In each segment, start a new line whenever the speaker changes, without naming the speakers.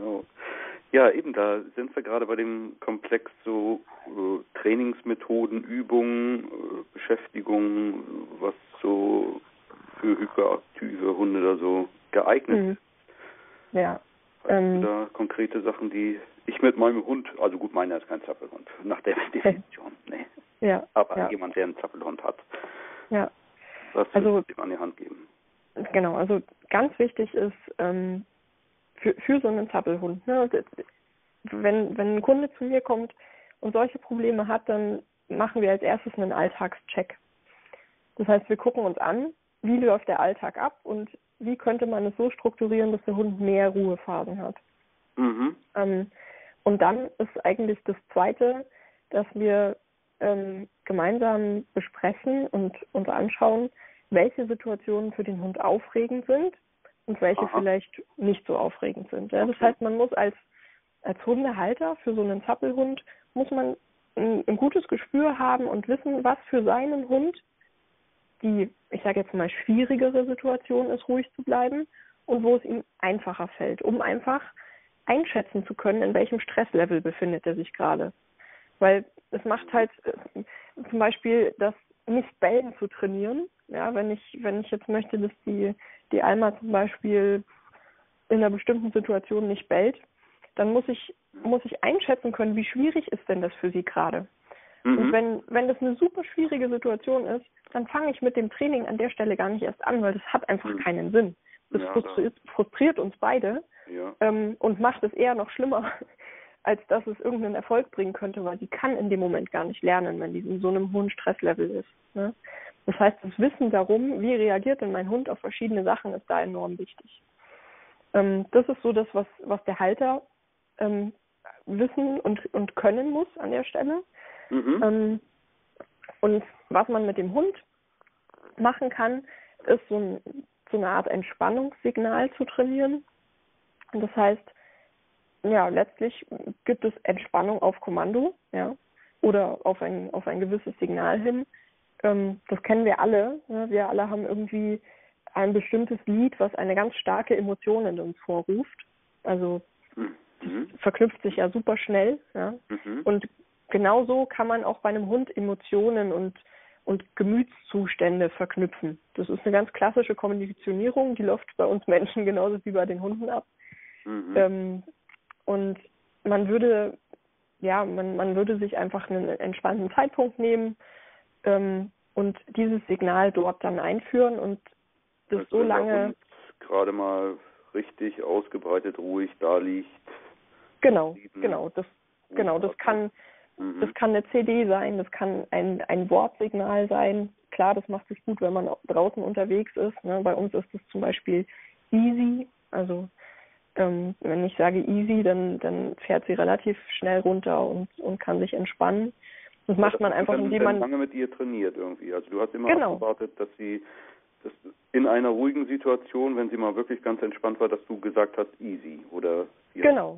Genau. Ja, eben, da sind wir gerade bei dem Komplex so Trainingsmethoden, Übungen, Beschäftigung, was so für hyperaktive Hunde da so geeignet ist.
Ja.
Hast du da konkrete Sachen, die ich mit meinem Hund, also gut, meiner ist kein Zappelhund, nach der Definition, nee.
Ja.
Aber jemand, der einen Zappelhund hat,
ja.
was würdest du ihm an die Hand geben?
Genau, also ganz wichtig ist, für so einen Zappelhund, ne, wenn ein Kunde zu mir kommt und solche Probleme hat, dann machen wir als erstes einen Alltagscheck. Das heißt, wir gucken uns an, wie läuft der Alltag ab und wie könnte man es so strukturieren, dass der Hund mehr Ruhephasen hat.
Mhm.
Und dann ist eigentlich das Zweite, dass wir gemeinsam besprechen und uns anschauen, welche Situationen für den Hund aufregend sind und welche vielleicht nicht so aufregend sind. Ja? Das heißt, man muss als Hundehalter für so einen Zappelhund, muss man ein gutes Gespür haben und wissen, was für seinen Hund die, ich sage jetzt mal, schwierigere Situation ist, ruhig zu bleiben und wo es ihm einfacher fällt, um einfach einschätzen zu können, in welchem Stresslevel befindet er sich gerade. Weil es macht halt zum Beispiel das Nicht-Bellen zu trainieren. Ja, wenn ich jetzt möchte, dass die Alma zum Beispiel in einer bestimmten Situation nicht bellt, dann muss ich einschätzen können, wie schwierig ist denn das für sie gerade. Und wenn das eine super schwierige Situation ist, dann fange ich mit dem Training an der Stelle gar nicht erst an, weil das hat einfach keinen Sinn. Das frustriert uns beide und macht es eher noch schlimmer, als dass es irgendeinen Erfolg bringen könnte, weil sie kann in dem Moment gar nicht lernen, wenn die in so einem hohen Stresslevel ist. Ne? Das heißt, das Wissen darum, wie reagiert denn mein Hund auf verschiedene Sachen, ist da enorm wichtig. Das ist so das, was der Halter wissen und können muss an der Stelle. Und was man mit dem Hund machen kann, ist so eine Art Entspannungssignal zu trainieren. Und das heißt, ja, letztlich gibt es Entspannung auf Kommando, ja, oder auf ein gewisses Signal hin. Das kennen wir alle. Ne? Wir alle haben irgendwie ein bestimmtes Lied, was eine ganz starke Emotion in uns vorruft. Also das verknüpft sich ja super schnell. Ja? Und genauso kann man auch bei einem Hund Emotionen und Gemütszustände verknüpfen. Das ist eine ganz klassische Konditionierung, die läuft bei uns Menschen genauso wie bei den Hunden ab. Und man würde sich einfach einen entspannten Zeitpunkt nehmen und dieses Signal dort dann einführen und das also so lange
gerade mal richtig ausgebreitet ruhig da liegt.
Genau. Das kann eine CD sein, das kann ein Wortsignal sein. Klar, das macht sich gut, wenn man draußen unterwegs ist. Ne? Bei uns ist es zum Beispiel easy. Also wenn ich sage easy, dann fährt sie relativ schnell runter und kann sich entspannen. Das macht man einfach, indem man
lange mit ihr trainiert irgendwie. Also du hast immer abgewartet, dass sie das in einer ruhigen Situation, wenn sie mal wirklich ganz entspannt war, dass du gesagt hast easy oder
Genau.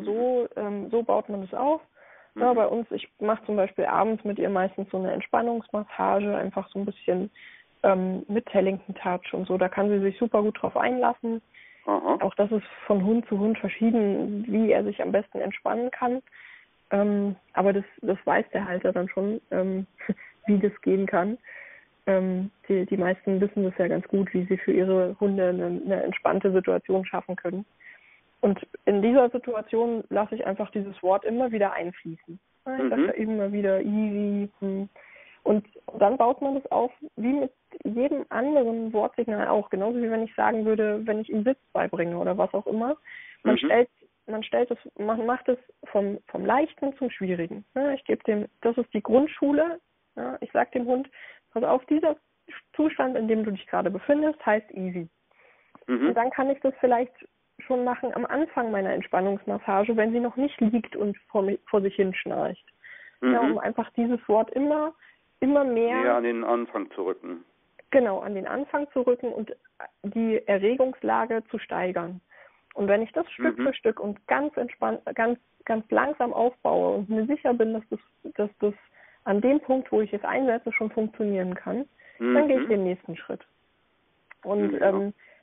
So baut man das auf. Ja, bei uns, ich mache zum Beispiel abends mit ihr meistens so eine Entspannungsmassage, einfach so ein bisschen mit Tellington Touch und so. Da kann sie sich super gut drauf einlassen. Auch das ist von Hund zu Hund verschieden, wie er sich am besten entspannen kann. Aber das weiß der Halter dann schon, wie das gehen kann. Die meisten wissen das ja ganz gut, wie sie für ihre Hunde eine entspannte Situation schaffen können. Und in dieser Situation lasse ich einfach dieses Wort immer wieder einfließen. Ich sage da immer wieder easy. Und dann baut man das auf, wie mit jedem anderen Wortsignal auch. Genauso wie wenn ich sagen würde, wenn ich ihm Sitz beibringe oder was auch immer. Man macht es vom Leichten zum Schwierigen. Ich gebe dem, das ist die Grundschule. Ich sage dem Hund, pass auf, dieser Zustand, in dem du dich gerade befindest, heißt easy. Und dann kann ich das vielleicht schon machen am Anfang meiner Entspannungsmassage, wenn sie noch nicht liegt und vor sich hin schnarcht. Ja, um einfach dieses Wort immer mehr
an den Anfang zu rücken.
Genau, an den Anfang zu rücken und die Erregungslage zu steigern. Und wenn ich das Stück für Stück und ganz entspannt, ganz langsam aufbaue und mir sicher bin, dass das an dem Punkt, wo ich es einsetze, schon funktionieren kann, dann gehe ich den nächsten Schritt. Und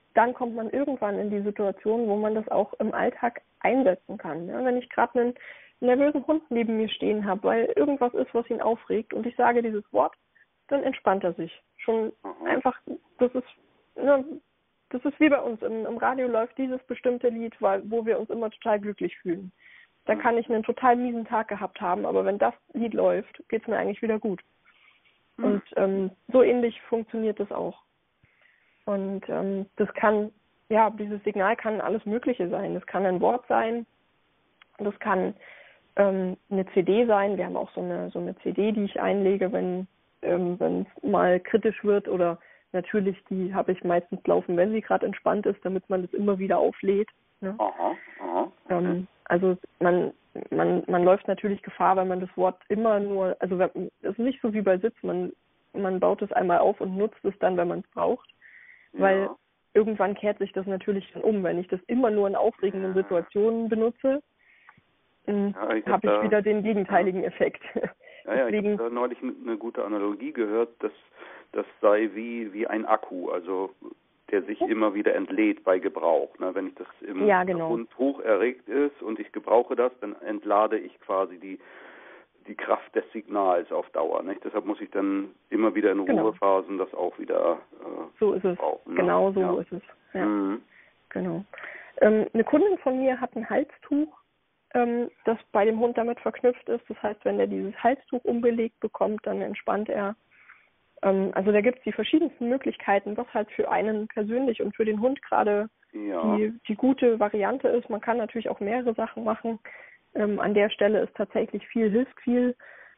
dann kommt man irgendwann in die Situation, wo man das auch im Alltag einsetzen kann. Ja, wenn ich gerade einen nervösen Hund neben mir stehen habe, weil irgendwas ist, was ihn aufregt und ich sage dieses Wort, dann entspannt er sich. Schon einfach, das ist wie bei uns. Im Radio läuft dieses bestimmte Lied, wo wir uns immer total glücklich fühlen. Da kann ich einen total miesen Tag gehabt haben, aber wenn das Lied läuft, geht es mir eigentlich wieder gut. Und so ähnlich funktioniert das auch. Und das kann, ja, dieses Signal kann alles Mögliche sein. Das kann ein Wort sein, das kann eine CD sein. Wir haben auch so eine CD, die ich einlege, wenn es mal kritisch wird, oder natürlich, die habe ich meistens laufen, wenn sie gerade entspannt ist, damit man das immer wieder auflädt. Ne? Okay. Also man läuft natürlich Gefahr, wenn man das Wort immer nur, also es ist nicht so wie bei Sitz, man baut es einmal auf und nutzt es dann, wenn man es braucht, weil irgendwann kehrt sich das natürlich dann um. Wenn ich das immer nur in aufregenden Situationen benutze, habe ich wieder den gegenteiligen Effekt.
Ja, ich habe da neulich eine gute Analogie gehört, dass das sei wie ein Akku, also der sich immer wieder entlädt bei Gebrauch. Ne? Wenn ich das im Hund hoch erregt ist und ich gebrauche das, dann entlade ich quasi die Kraft des Signals auf Dauer. Nicht? Deshalb muss ich dann immer wieder in Ruhephasen das auch wieder
so ist es.
brauchen. Ne?
Genau so ist es. Ja. Genau. Eine Kundin von mir hat ein Halstuch, das bei dem Hund damit verknüpft ist. Das heißt, wenn er dieses Halstuch umgelegt bekommt, dann entspannt er. Also da gibt es die verschiedensten Möglichkeiten, was halt für einen persönlich und für den Hund gerade die gute Variante ist. Man kann natürlich auch mehrere Sachen machen. An der Stelle ist tatsächlich viel hilft viel.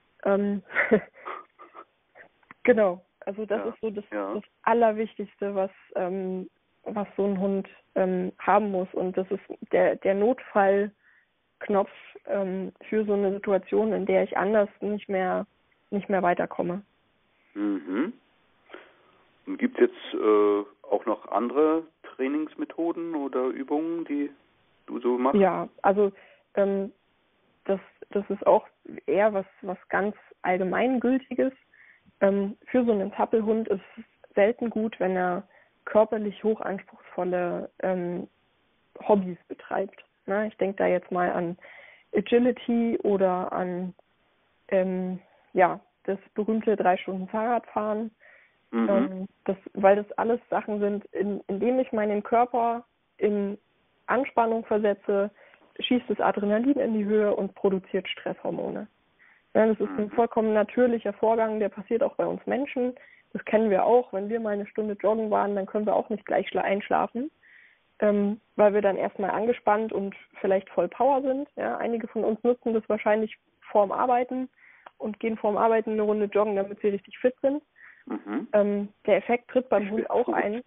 Genau, also das ist so das Allerwichtigste, was so ein Hund haben muss. Und das ist der Notfallknopf für so eine Situation, in der ich anders nicht mehr weiterkomme.
Mhm. Und gibt es jetzt auch noch andere Trainingsmethoden oder Übungen, die du so machst?
Ja, also das ist auch eher was ganz Allgemeingültiges. Für so einen Zappelhund ist es selten gut, wenn er körperlich hochanspruchsvolle Hobbys betreibt. Na, ich denke da jetzt mal an Agility oder an das berühmte 3 Stunden Fahrradfahren, weil das alles Sachen sind, indem ich meinen Körper in Anspannung versetze, schießt das Adrenalin in die Höhe und produziert Stresshormone. Ja, das ist ein vollkommen natürlicher Vorgang, der passiert auch bei uns Menschen. Das kennen wir auch. Wenn wir mal eine Stunde joggen waren, dann können wir auch nicht gleich einschlafen, weil wir dann erstmal angespannt und vielleicht voll Power sind. Ja, einige von uns nutzen das wahrscheinlich vorm Arbeiten und gehen vorm Arbeiten eine Runde joggen, damit sie richtig fit sind. Der Effekt tritt beim Hund auch ein.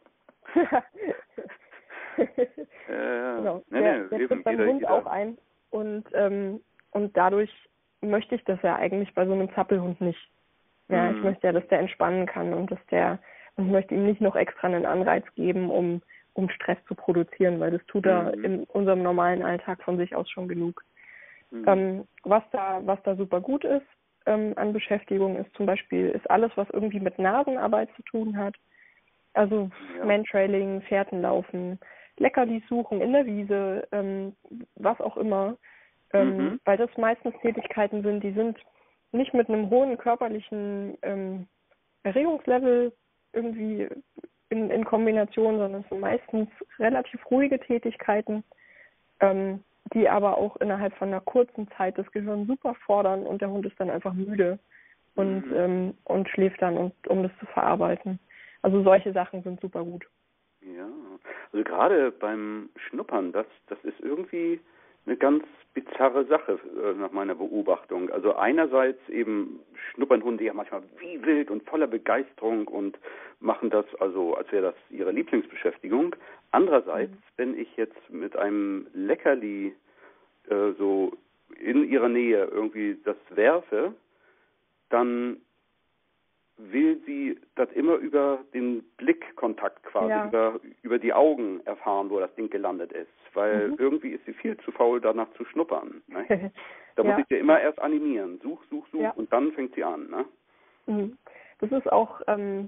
Genau. Der tritt beim Hund auch ein und dadurch möchte ich das ja eigentlich bei so einem Zappelhund nicht. Ja, ich möchte ja, dass der entspannen kann und ich möchte ihm nicht noch extra einen Anreiz geben, um Stress zu produzieren, weil das tut er in unserem normalen Alltag von sich aus schon genug. Was da super gut ist an Beschäftigung ist zum Beispiel alles, was irgendwie mit Nasenarbeit zu tun hat. Also Mantrailing, Fährtenlaufen, Leckerlis suchen in der Wiese, was auch immer. Weil das meistens Tätigkeiten sind, die sind nicht mit einem hohen körperlichen Erregungslevel irgendwie in Kombination, sondern es sind meistens relativ ruhige Tätigkeiten, die aber auch innerhalb von einer kurzen Zeit das Gehirn super fordern und der Hund ist dann einfach müde und schläft dann, um das zu verarbeiten. Also solche Sachen sind super gut.
Ja, also gerade beim Schnuppern, das ist irgendwie eine ganz bizarre Sache nach meiner Beobachtung. Also einerseits eben schnuppern Hunde ja manchmal wie wild und voller Begeisterung und machen das also, als wäre das ihre Lieblingsbeschäftigung. Andererseits, wenn ich jetzt mit einem Leckerli so in ihrer Nähe irgendwie das werfe, dann will sie das immer über den Blickkontakt quasi, über die Augen erfahren, wo das Ding gelandet ist. Weil irgendwie ist sie viel zu faul, danach zu schnuppern. Ne? Da muss ich ja immer erst animieren. Such und dann fängt sie an. Ne?
Das ist auch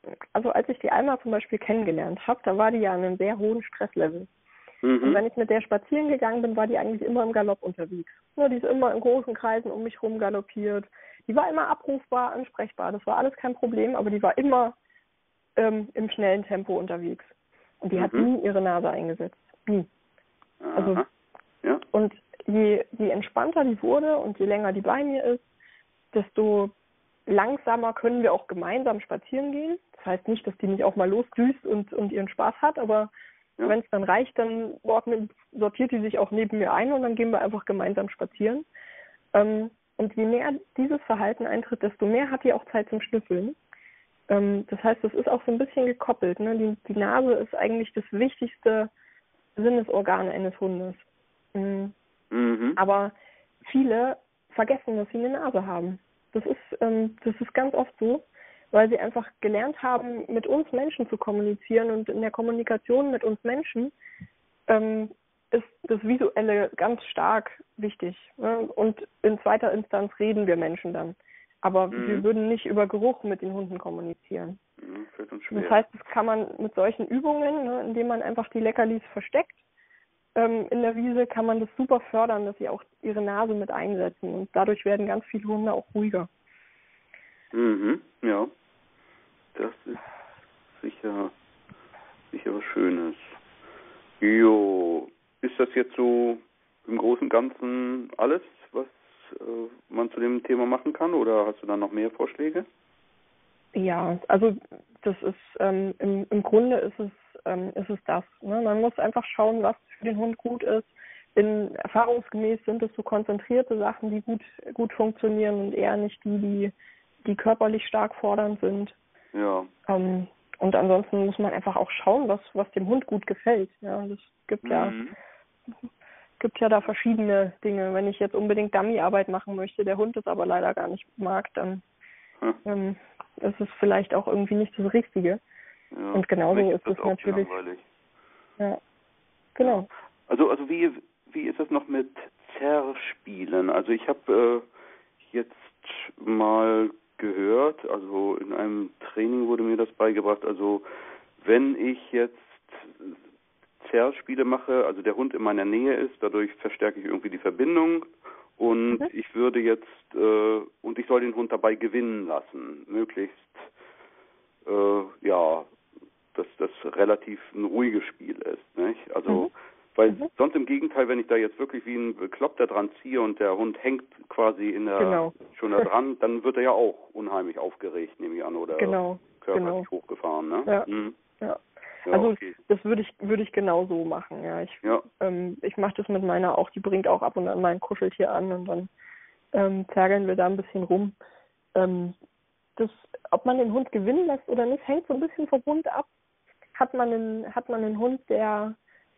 also als ich die Alma zum Beispiel kennengelernt habe, da war die ja an einem sehr hohen Stresslevel. Und wenn ich mit der spazieren gegangen bin, war die eigentlich immer im Galopp unterwegs. Ja, die ist immer in großen Kreisen um mich rum galoppiert. Die war immer abrufbar, ansprechbar. Das war alles kein Problem, aber die war immer im schnellen Tempo unterwegs. Und die hat nie ihre Nase eingesetzt. Nie. Also,
ja.
Und je entspannter die wurde und je länger die bei mir ist, desto langsamer können wir auch gemeinsam spazieren gehen. Das heißt nicht, dass die nicht auch mal losdüst und ihren Spaß hat, aber wenn es dann reicht, dann sortiert die sich auch neben mir ein und dann gehen wir einfach gemeinsam spazieren. Und je mehr dieses Verhalten eintritt, desto mehr hat die auch Zeit zum Schnüffeln. Das heißt, das ist auch so ein bisschen gekoppelt. Ne? Die Nase ist eigentlich das wichtigste Sinnesorgan eines Hundes. Aber viele vergessen, dass sie eine Nase haben. Das ist ganz oft so, weil sie einfach gelernt haben, mit uns Menschen zu kommunizieren, und in der Kommunikation mit uns Menschen ist das Visuelle ganz stark wichtig. Ne? Und in zweiter Instanz reden wir Menschen dann. Aber wir würden nicht über Geruch mit den Hunden kommunizieren.
Fällt uns schwer.
Das heißt, das kann man mit solchen Übungen, ne, indem man einfach die Leckerlis versteckt, in der Wiese, kann man das super fördern, dass sie auch ihre Nase mit einsetzen. Und dadurch werden ganz viele Hunde auch ruhiger.
Ja, das ist sicher was Schönes. Jo, ist das jetzt so im Großen und Ganzen alles, was man zu dem Thema machen kann, oder hast du da noch mehr Vorschläge?
Ja, also das ist im Grunde ist es das. Ne? Man muss einfach schauen, was für den Hund gut ist. Erfahrungsgemäß sind es so konzentrierte Sachen, die gut funktionieren, und eher nicht die körperlich stark fordernd sind.
Ja.
Und ansonsten muss man einfach auch schauen, was dem Hund gut gefällt. Ja, das gibt ja da verschiedene Dinge. Wenn ich jetzt unbedingt Dummy-Arbeit machen möchte, der Hund es aber leider gar nicht mag, dann ist es vielleicht auch irgendwie nicht das Richtige.
Ja,
und genauso ist es natürlich.
Langweilig.
Ja, genau.
Ja. Also wie ist das noch mit Zerspielen? Also ich habe jetzt mal gehört, also in einem Training wurde mir das beigebracht, also wenn ich jetzt Zerspiele mache, also der Hund in meiner Nähe ist, dadurch verstärke ich irgendwie die Verbindung, und ich würde jetzt, und ich soll den Hund dabei gewinnen lassen, möglichst, dass das relativ ein ruhiges Spiel ist, nicht? Also, weil sonst im Gegenteil, wenn ich da jetzt wirklich wie ein Bekloppter dran ziehe und der Hund hängt quasi schon da dran, dann wird er ja auch unheimlich aufgeregt, nehme ich an, oder körperlich hochgefahren, ne?
Ja. Ja. Also
okay.
das würde ich genau so machen, ja. Ich mache das mit meiner auch, die bringt auch ab und an mein Kuscheltier an, und dann zergeln wir da ein bisschen rum. Ob man den Hund gewinnen lässt oder nicht, hängt so ein bisschen vom Hund ab. Hat man einen Hund, der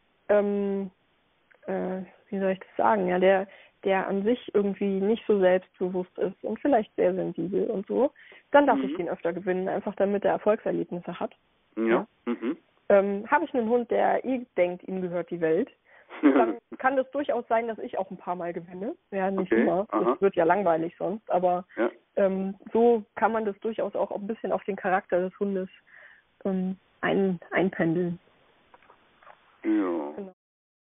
wie soll ich das sagen, ja, der an sich irgendwie nicht so selbstbewusst ist und vielleicht sehr sensibel und so, dann darf ich den öfter gewinnen, einfach damit er Erfolgserlebnisse hat.
Ja.
Habe ich einen Hund, der denkt, ihm gehört die Welt, dann kann das durchaus sein, dass ich auch ein paar Mal gewinne. Ja, nicht immer. Das wird ja langweilig sonst, aber so kann man das durchaus auch ein bisschen auf den Charakter des Hundes einpendeln.
Ja.
Genau.